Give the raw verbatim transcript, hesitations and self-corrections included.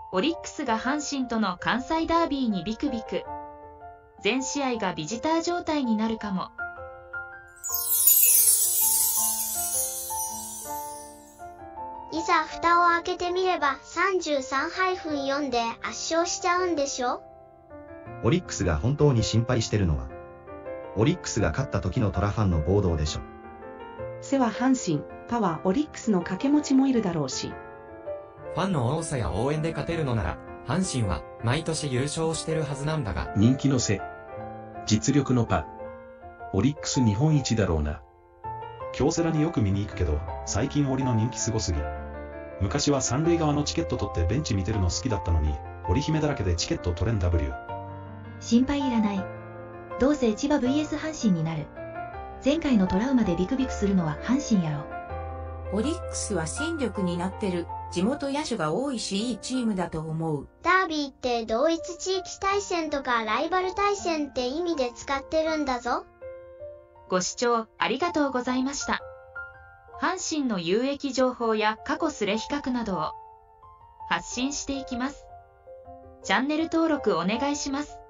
オリックスが阪神との関西ダービーにビクビク。全試合がビジター状態になるかも。 いざ蓋を開けてみれば さんじゅうさんたいよん で圧勝しちゃうんでしょ。 オリックスが本当に心配してるのは、オリックスが勝った時のトラファンの暴動でしょ。 背は阪神、パはオリックスの掛け持ちもいるだろうし。 ファンの多さや応援で勝てるのなら、阪神は毎年優勝してるはずなんだが。 人気の背、実力のパ、オリックス日本一だろうな。 京セラによく見に行くけど、最近オリの人気すごすぎ。昔は三塁側のチケット取ってベンチ見てるの好きだったのに、織姫だらけでチケット取れん W。 心配いらない。どうせ千葉 ブイエス 阪神になる。前回のトラウマでビクビクするのは阪神やろ。 オリックスは戦力になってる。地元野手が多いしいいチームだと思う。 ダービーって同一地域対戦とかライバル対戦って意味で使ってるんだぞ。 ご視聴ありがとうございました。阪神の有益情報や過去スレ比較などを発信していきます。チャンネル登録お願いします。